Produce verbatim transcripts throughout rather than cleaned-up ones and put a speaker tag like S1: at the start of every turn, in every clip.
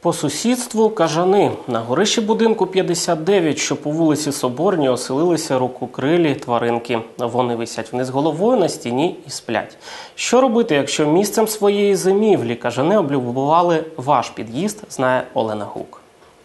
S1: По сусідству кажани. На горищі будинку п'ятдесят дев'ять, що по вулиці Соборній, оселилися рукокрилі тваринки. Вони висять вниз головою на стіні і сплять. Що робити, якщо місцем своєї зимівлі кажани облюбували ваш під'їзд, знає Олена Гук.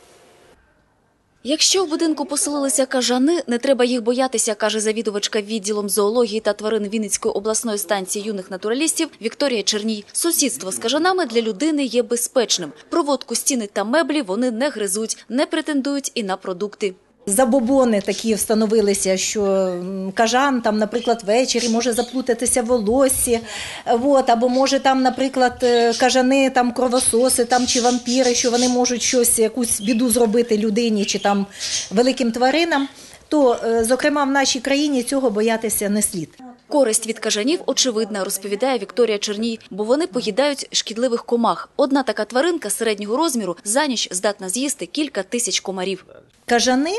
S2: Якщо в будинку поселилися кажани, не треба їх боятися, каже завідувачка відділом зоології та тварин Вінницької обласної станції юних натуралістів Вікторія Черній. Сусідство з кажанами для людини є безпечним. Проводку, стіни та меблі вони не гризуть, не претендують і на продукти.
S3: Забобони такі встановилися, що кажан, там, наприклад, ввечері може заплутатися в волоссі, от, або може там, наприклад, кажани, там, кровососи там, чи вампіри, що вони можуть щось, якусь біду зробити людині чи там, великим тваринам, то, зокрема, в нашій країні цього боятися не слід.
S2: Користь від кажанів очевидна, розповідає Вікторія Черній, бо вони поїдають шкідливих комах. Одна така тваринка середнього розміру за ніч здатна з'їсти кілька тисяч комарів.
S3: Кажани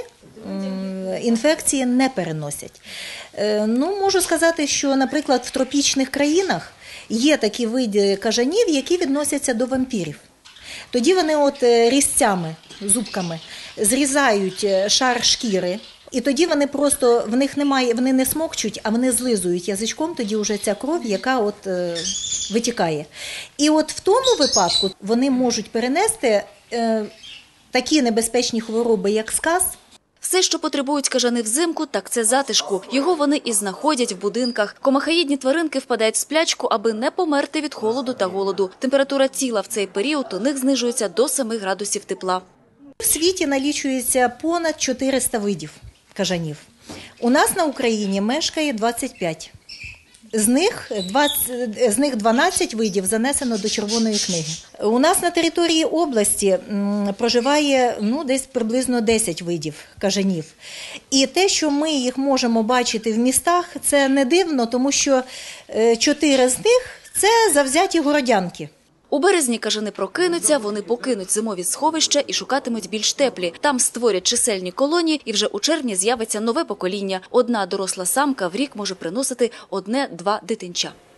S3: інфекції не переносять. Ну, можу сказати, що, наприклад, в тропічних країнах є такі види кажанів, які відносяться до вампірів. Тоді вони от різцями, зубками зрізають шар шкіри, і тоді вони просто, в них немає, вони не смокчуть, а вони злизують язичком, тоді вже ця кров, яка от е, витікає. І от в тому випадку вони можуть перенести е, такі небезпечні хвороби, як сказ.
S2: Все, що потребують кажани взимку, так це затишку. Його вони і знаходять в будинках. Комахаїдні тваринки впадають в сплячку, аби не померти від холоду та голоду. Температура тіла в цей період у них знижується до семи градусів тепла.
S3: В світі налічується понад чотириста видів кажанів. У нас на Україні мешкає двадцять п'ять. З них, двадцять, з них дванадцять видів занесено до Червоної книги. У нас на території області проживає ну, десь приблизно десять видів кажанів. І те, що ми їх можемо бачити в містах, це не дивно, тому що чотири з них – це завзяті городянки.
S2: У березні кажани прокинуться, вони покинуть зимові сховища і шукатимуть більш теплі. Там створять чисельні колонії і вже у червні з'явиться нове покоління. Одна доросла самка в рік може приносити одне-два дитинча.